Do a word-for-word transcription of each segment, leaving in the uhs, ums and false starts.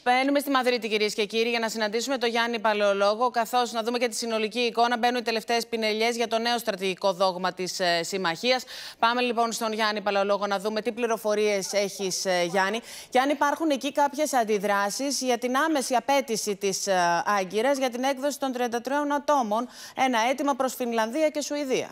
Μπαίνουμε στη Μαδρίτη, κυρίες και κύριοι, για να συναντήσουμε τον Γιάννη Παλαιολόγο, καθώς να δούμε και τη συνολική εικόνα. Μπαίνουν οι τελευταίες πινελιές για το νέο στρατηγικό δόγμα της ε, Συμμαχίας. Πάμε λοιπόν στον Γιάννη Παλαιολόγο να δούμε τι πληροφορίες έχεις, ε, Γιάννη. Και αν υπάρχουν εκεί κάποιες αντιδράσεις για την άμεση απέτηση της ε, Άγκυρας για την έκδοση των τριάντα τριών ατόμων. Ένα αίτημα προς Φινλανδία και Σουηδία.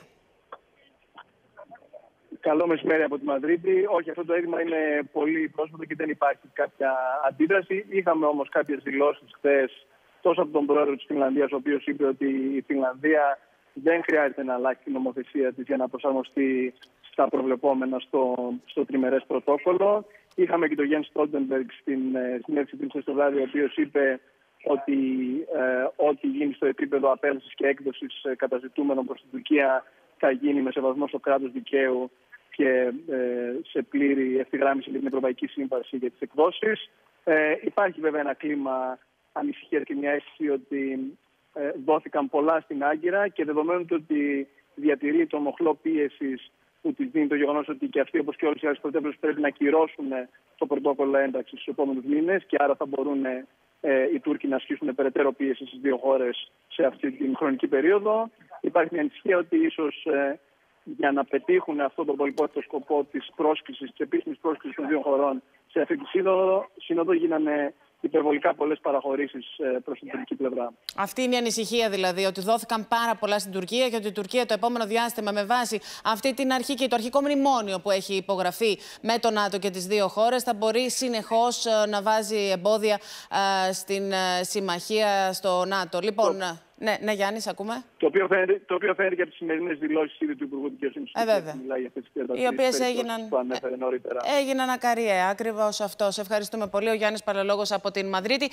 Καλό μεσημέρι από τη Μαδρίτη. Όχι, αυτό το αίτημα είναι πολύ πρόσφατο και δεν υπάρχει κάποια αντίδραση. Είχαμε όμως κάποιες δηλώσεις χθες τόσο από τον πρόεδρο της Φινλανδίας, ο οποίος είπε ότι η Φινλανδία δεν χρειάζεται να αλλάξει την νομοθεσία της για να προσαρμοστεί στα προβλεπόμενα στο, στο τριμερές πρωτόκολλο. Είχαμε και τον Γιάννη Στόλτενμπεργκ στην συνέντευξη του στο βράδυ, ο οποίος είπε ότι ε, ό,τι γίνει στο επίπεδο απέλασης και έκδοσης ε, καταζητούμενων προς την Τουρκία θα γίνει με σεβασμό στο κράτος δικαίου και ε, σε πλήρη ευθυγράμμιση με την Ευρωπαϊκή Σύμβαση για τις εκδόσεις. Ε, υπάρχει βέβαια ένα κλίμα ανησυχίας και μια αίσθηση ότι ε, δόθηκαν πολλά στην Άγκυρα και δεδομένου ότι διατηρεί το μοχλό πίεσης που της δίνει το γεγονός ότι και αυτοί, όπως και όλες οι άλλες πρωτεύουσες, πρέπει να κυρώσουν το πρωτόκολλο ένταξης στους επόμενους μήνες και άρα θα μπορούν ε, οι Τούρκοι να ασκήσουν περαιτέρω πίεση στις δύο χώρες σε αυτή την χρονική περίοδο. Υπάρχει μια ανησυχία ότι ίσως ε, για να πετύχουν αυτό τον πολυπόθητο σκοπό της πρόσκλησης, της επίσημης πρόσκλησης των δύο χωρών σε αυτή τη σύνοδο, σύνοδο γίνανε υπερβολικά πολλές παραχωρήσεις προς την τουρκική πλευρά. Αυτή είναι η ανησυχία δηλαδή, ότι δόθηκαν πάρα πολλά στην Τουρκία και ότι η Τουρκία το επόμενο διάστημα, με βάση αυτή την αρχή και το αρχικό μνημόνιο που έχει υπογραφεί με το ΝΑΤΟ και τις δύο χώρες, θα μπορεί συνεχώς να βάζει εμπόδια uh, στην uh, συμμαχία στο ΝΑΤΟ. Λοιπόν, το... ναι, ναι, Γιάννη, ακούμε. Το οποίο φαίνεται, το οποίο φαίνεται και από τις σημερινές δηλώσεις ήδη του Υπουργού Δικαιοσύνης. Ε, βέβαια. Μιλάει για αυτές τις οι οποίες έγιναν, που ανέφερε νωρίτερα. έγιναν ακαριέα. Ακριβώς αυτό. Σε ευχαριστούμε πολύ. Ο Γιάννης Παλαιολόγος από την Μαδρίτη.